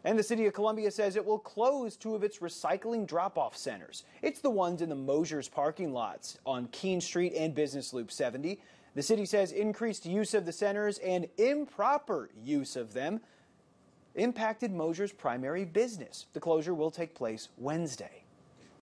And the city of Columbia says it will close two of its recycling drop-off centers. It's the ones in the Mosher's parking lots on Keene Street and Business Loop 70. The city says increased use of the centers and improper use of them impacted Mosher's primary business. The closure will take place Wednesday.